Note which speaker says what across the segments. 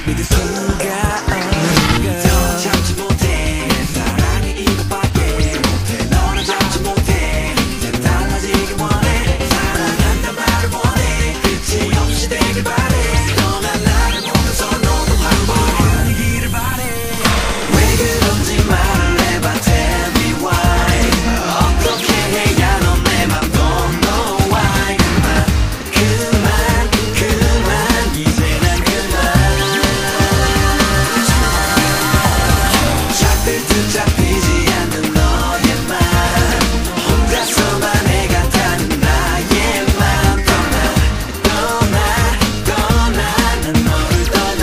Speaker 1: 믿을 수가 없어. 참지 못해 사랑이 이것밖에 못해. 너를 잡지 못해 이제 달라지길 원해. 사랑한단 말을 원해. 끝이 없이 되길 바래. 너만 나를 보면서 너도 바라보기를 바래. 왜 그런지 말을 해봐. Tell me why. 어떻게 해야 넌 내 맘 don't know why. 그만 이제 난 그만. 잡힐 듯 잡히지 않는 너의 맘. 혼자서만 해가 타는 나의 맘. 떠나 난 너를 떠나.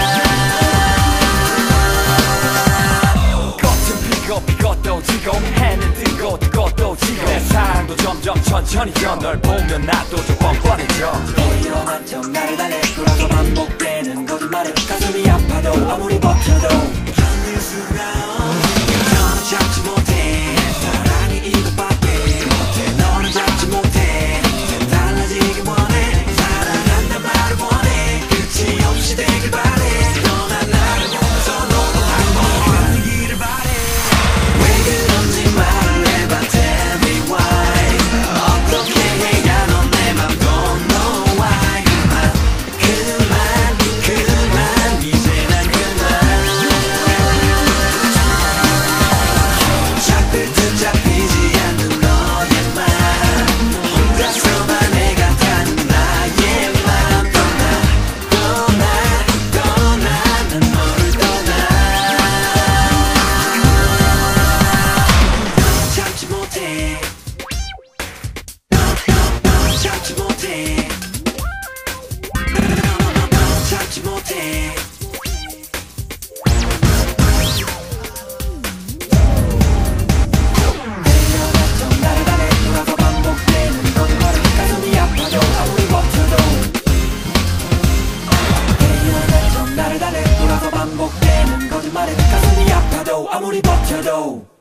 Speaker 1: 꽃은 피고 피고도 지고 해는 뜨고 뜨고도 지고 내 사랑도 점점 천천히 져. 널 보면 나도 좀 뻔뻔해져. 일어난 척 나를 달래 돌아서 반복되는 거짓말에 가슴이 아파도 아무리 버텨도 견딜 수가 없어. 너는 잡지 못해 사랑이 이것밖에 못해. 너는 잡지 못해 이제 달라지길 원해. 사랑한단 말을 원해. 끝이 없이 되길 바래. 너만 나를 보면서 너도 바라보기를 바래. 왜 그런지 말을 해봐. Tell me why. 어떻게 해야 넌 내 맘 don't know why. 그만 이제 난 그만. 잡힐 듯 잡히지 않는 너의 맘. 혼자서만 해가 타는 나의 맘. 떠나 난 너를 떠나. 참지 못해 참지 못해 참지 못해. 내려놨던 나를 달래 돌아서 반복되는 거짓말에 가슴이 아파도 아무리 버텨도. 내려놨던 나를 달래 돌아서 반복되는 거짓말에 가슴이 아파도 아무리 버텨도.